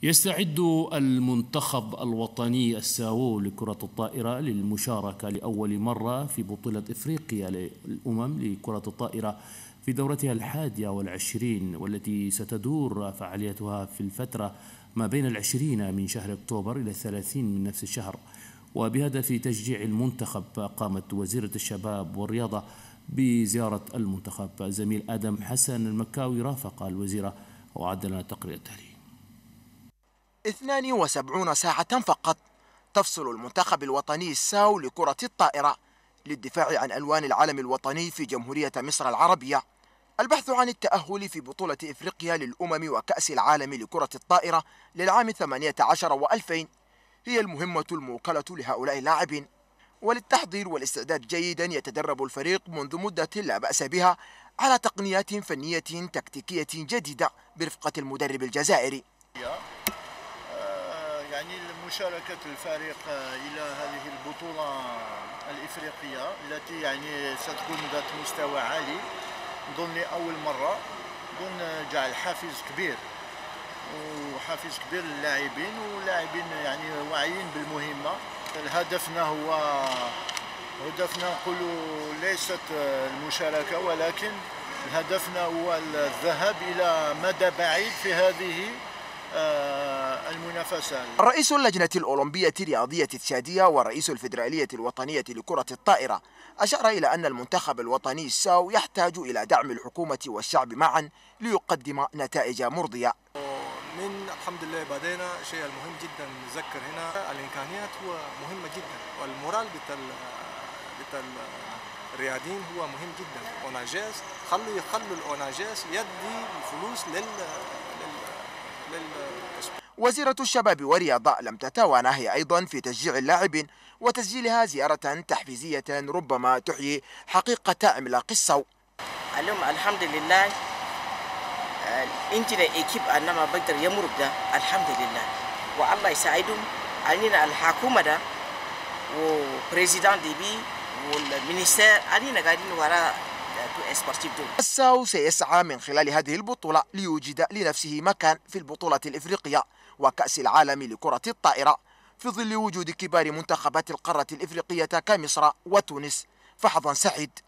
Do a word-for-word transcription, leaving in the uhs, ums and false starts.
يستعد المنتخب الوطني الساو لكرة الطائرة للمشاركة لأول مرة في بطولة إفريقيا للأمم لكرة الطائرة في دورتها الحادية والعشرين، والتي ستدور فعاليتها في الفترة ما بين العشرين من شهر أكتوبر إلى الثلاثين من نفس الشهر. وبهدف تشجيع المنتخب قامت وزيرة الشباب والرياضة بزيارة المنتخب. زميل آدم حسن المكاوي رافق الوزيرة وأعد لنا تقرير التالي. اثنان وسبعون ساعة فقط تفصل المنتخب الوطني الساو لكرة الطائرة للدفاع عن ألوان العلم الوطني في جمهورية مصر العربية. البحث عن التأهل في بطولة إفريقيا للأمم وكأس العالم لكرة الطائرة للعام ثمانية عشر وألفين هي المهمة الموكلة لهؤلاء اللاعبين، وللتحضير والاستعداد جيدا يتدرب الفريق منذ مدة لا بأس بها على تقنيات فنية تكتيكية جديدة برفقة المدرب الجزائري. يعني مشاركة الفريق إلى هذه البطولة الإفريقية التي يعني ستكون ذات مستوى عالي، نظن لأول مرة، نظن جعل حافز كبير وحافز كبير للاعبين، ولاعبين يعني واعيين بالمهمة. هدفنا هو هدفنا نقولوا ليست المشاركة، ولكن هدفنا هو الذهاب إلى مدى بعيد في هذه المنافسة. رئيس اللجنة الأولمبية الرياضية التشادية ورئيس الفيدرالية الوطنية لكرة الطائرة أشار إلى أن المنتخب الوطني الساو يحتاج إلى دعم الحكومة والشعب معا ليقدم نتائج مرضية. من الحمد لله بدينا. شيء المهم جدا نذكر هنا الإمكانيات هو مهمة جدا، والمورال بتاع بتاع الرياضيين هو مهم جدا. أوناجاز خلوا يخلوا الأوناجاز يدي الفلوس لل وزيرة الشباب والرياضة لم تتوانى هي أيضا في تشجيع اللاعبين وتسجيلها زيارة تحفيزية ربما تحيي حقيقة عملاق السو. اليوم الحمد لله انتنا ايكيب انما بقدر يمرق ده الحمد لله، والله يساعدهم علينا الحكومة ده وبريزيدان دي بي والمينيستير علينا قاعدين وراء. الساو سيسعى من خلال هذه البطولة ليوجد لنفسه مكان في البطولة الإفريقية وكأس العالم لكرة الطائرة في ظل وجود كبار منتخبات القارة الإفريقية كمصر وتونس. فحظا سعيد.